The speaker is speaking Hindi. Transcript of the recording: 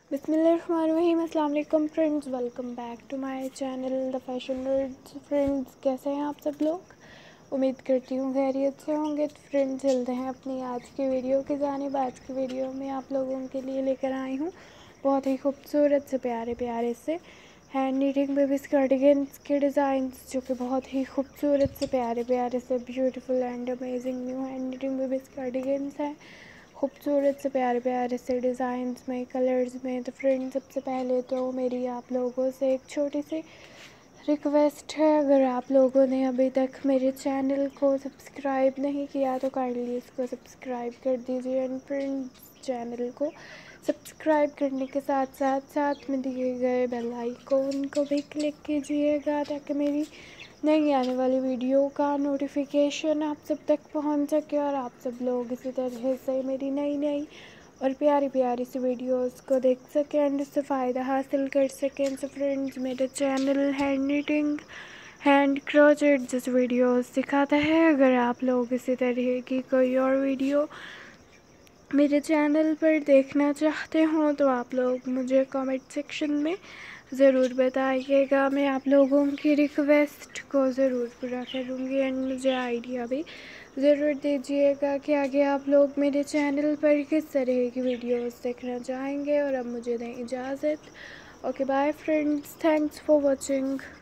बिस्मिल्लाहिर्रहमानिर्रहीम। अस्सलाम वालेकुम friends, welcome back to my channel the fashion words. Friends, कैसे हैं आप सब लोग? उम्मीद करती हूँ खैरियत से होंगे। तो फ्रेंड्स, चलते हैं अपनी आज की वीडियो की जानिब। आज की वीडियो में आप लोगों के लिए लेकर आई हूँ बहुत ही खूबसूरत से प्यारे प्यारे से हैंड नीटिंग बेबीज़ कार्डिगन्स के डिज़ाइंस, जो कि बहुत ही खूबसूरत से प्यारे प्यारे से beautiful and amazing new hand knitting babies cardigans हैं। खूबसूरत से प्यारे प्यारे से डिज़ाइंस में, कलर्स में। तो फ्रेंड्स, सबसे पहले तो मेरी आप लोगों से एक छोटी सी रिक्वेस्ट है, अगर आप लोगों ने अभी तक मेरे चैनल को सब्सक्राइब नहीं किया तो काइंडली इसको सब्सक्राइब कर दीजिए। एंड फ्रेंड्स, चैनल को सब्सक्राइब करने के साथ साथ साथ में दिए गए बेल आइकॉन को भी क्लिक कीजिएगा, ताकि मेरी नई आने वाली वीडियो का नोटिफिकेशन आप सब तक पहुंच सके और आप सब लोग इसी तरह से मेरी नई नई और प्यारी प्यारी सी वीडियोस को देख सकें एंड इससे फ़ायदा हासिल कर सकें। सो फ्रेंड्स, मेरा channel hand knitting, hand crochet जैसे वीडियोस सिखाता है। अगर आप लोग इसी तरह की कोई और वीडियो मेरे चैनल पर देखना चाहते हों तो आप लोग मुझे कमेंट सेक्शन में ज़रूर बताइएगा। मैं आप लोगों की रिक्वेस्ट को ज़रूर पूरा करूँगी एंड मुझे आइडिया भी ज़रूर दीजिएगा कि आगे आप लोग मेरे चैनल पर किस तरह की वीडियोस देखना चाहेंगे। और अब मुझे दें इजाज़त। Okay, bye friends, thanks for watching.